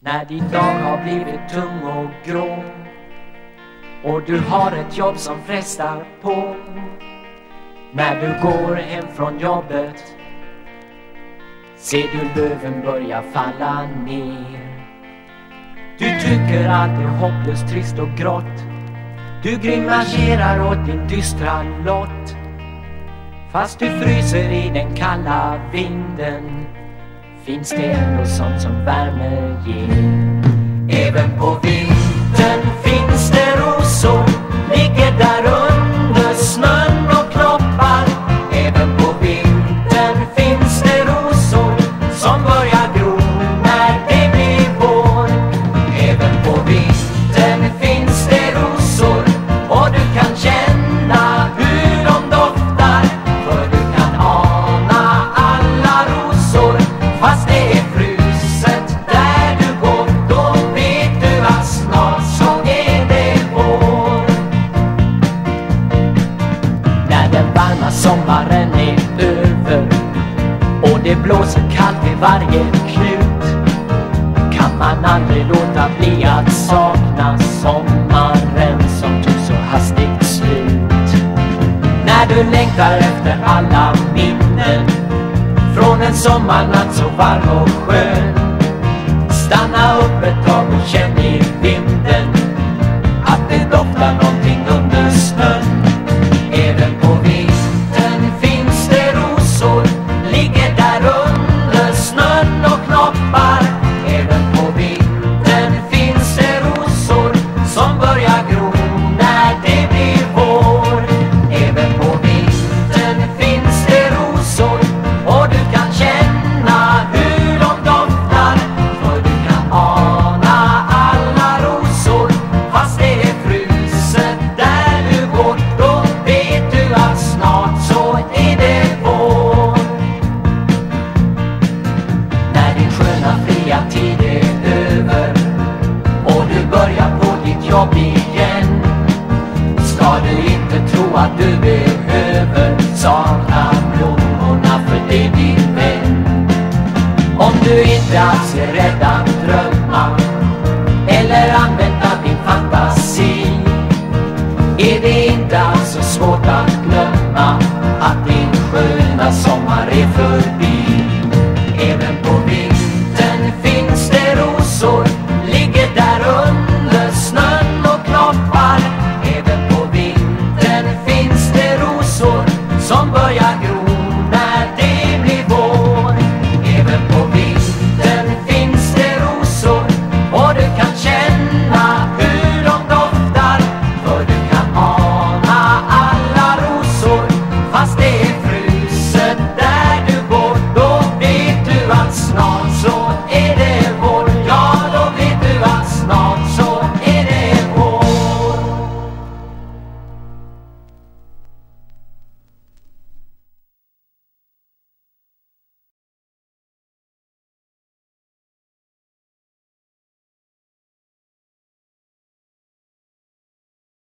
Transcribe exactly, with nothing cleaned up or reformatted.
När din dag har blivit tung och grå och du har ett jobb som frestar på, när du går hem från jobbet ser du löven börja falla ner. Du tycker att det är hopplöst, trist och grått. Du grimaserar åt din dystra lott. Fast du fryser i den kalla vinden finns det ändå sånt som värme ger. Även på vintern finns det rosor, ligger där under snön och knoppar. Även på vintern finns det rosor som börjar gro när det blir vår. Även på vintern finns det rosor och du kan känna hur de doftar, för du kan ana alla rosor. Fast det är fruset där du går, då vet du att snart så är det vår. När den varma sommaren är över och det blåser kallt i varje knut kan man aldrig låta bli att sakna sommaren som tog så hastigt slut. När du längtar efter alla minnen från en sommarnatt så varm och skön, stanna upp ett tag och känn i vinden att det doftar någonting under snön. Även på vintern finns det rosor, ligger där under snön och knoppar. Även på vintern finns det rosor som börjar gro när det blir vår. Även på vintern finns det rosor och du kan känna hur de doftar, för du kan ana alla rosor. Fast det är fruset där du går, då vet du att snart så är det vår. När din sköna fria tid är över och du börjar på ditt jobb igen, ska du inte tro att du behöver sakna blommorna, för det är din vän. Om du inte alls är rädd att drömma eller använda din fantasi, är det inte alls så svårt att glömma att din sköna sommar är förbi. Även på vintern finns det rosor, ligger där under snön och knoppar. Även på vintern finns det rosor som börjar gro när det blir vår. Även på vintern finns det rosor och du kan känna hur de doftar, för du kan ana alla rosor. Fast det är fruset där du går, då vet du att snart så är det vår. Ja, då vet du att snart så